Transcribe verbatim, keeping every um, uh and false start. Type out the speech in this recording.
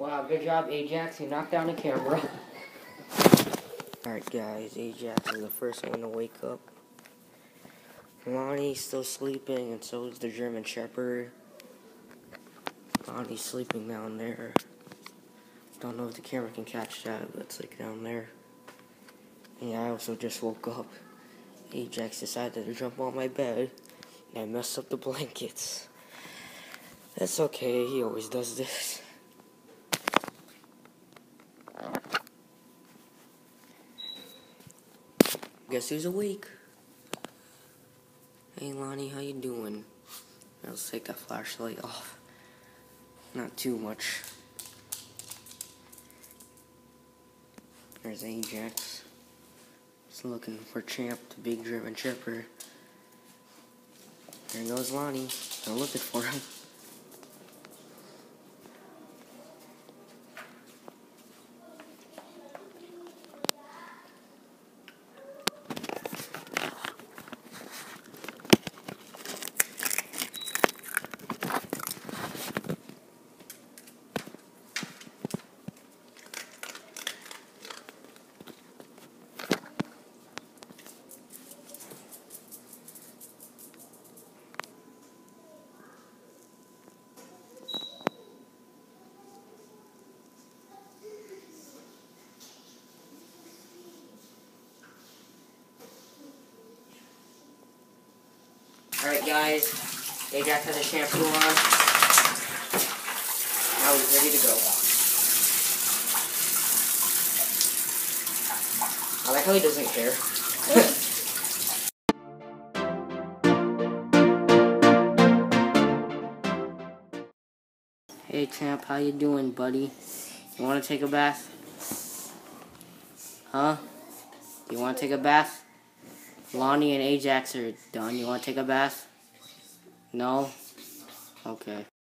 Wow, good job, Ajax. You knocked down the camera. Alright, guys. Ajax is the first one to wake up. Lonnie's still sleeping, and so is the German Shepherd. Lonnie's sleeping down there. Don't know if the camera can catch that, but it's like down there. And I also just woke up. Ajax decided to jump on my bed, and I messed up the blankets. That's okay, he always does this. Guess who's awake? Hey Lonnie, how you doing? Let's take that flashlight off. Not too much. There's Ajax. He's looking for Champ, the big German Shepherd. There goes Lonnie. They're looking for him. Alright guys, Ajax has a shampoo on. Now he's ready to go. I like how he doesn't care. Hey Champ, how you doing, buddy? You want to take a bath? Huh? You want to take a bath? Lonnie and Ajax are done. You want to take a bath? No? Okay.